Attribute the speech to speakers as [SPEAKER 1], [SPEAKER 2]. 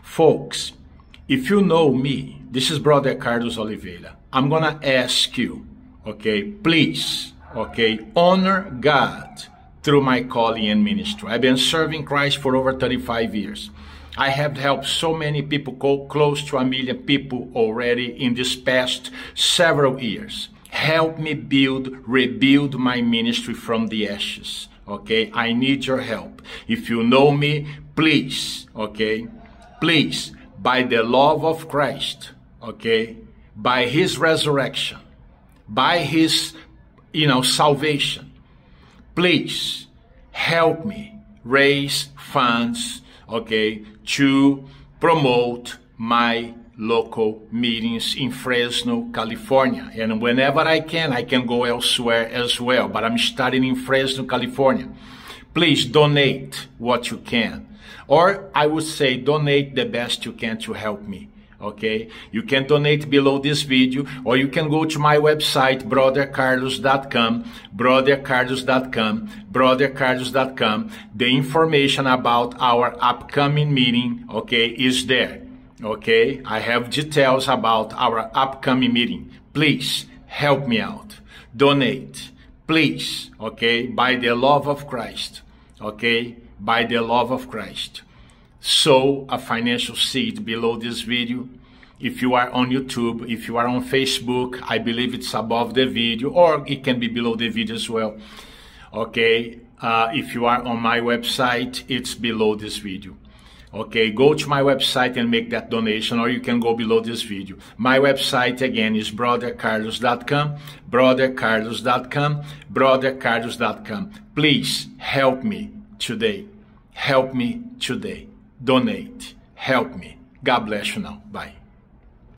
[SPEAKER 1] Folks, if you know me, this is Brother Carlos Oliveira. I'm gonna ask you, okay, please, okay, honor God through my calling and ministry. I've been serving Christ for over 35 years. I have helped so many people, close to 1 million people already in this past several years. Help me rebuild my ministry from the ashes, okay? I need your help. If you know me, please, okay? Please, by the love of Christ, okay? By his resurrection, by his, salvation, please help me raise funds, okay, to promote my local meetings in Fresno, California. And whenever I can go elsewhere as well, but I'm starting in Fresno, California. Please donate what you can. Or I would say donate the best you can to help me. Okay, you can donate below this video, or you can go to my website, brothercarlos.com, brothercarlos.com. The information about our upcoming meeting, okay, is there. Okay, I have details about our upcoming meeting. Please help me out. Donate, please, okay, by the love of Christ, okay, by the love of Christ. Sow a financial seed below this video. If you are on YouTube, if you are on Facebook, I believe it's above the video, or it can be below the video as well. Okay, if you are on my website, it's below this video. Okay, go to my website and make that donation, or you can go below this video. My website again is brothercarlos.com, brothercarlos.com. Please help me today. Help me today. Donate. Help me. God bless you now. Bye.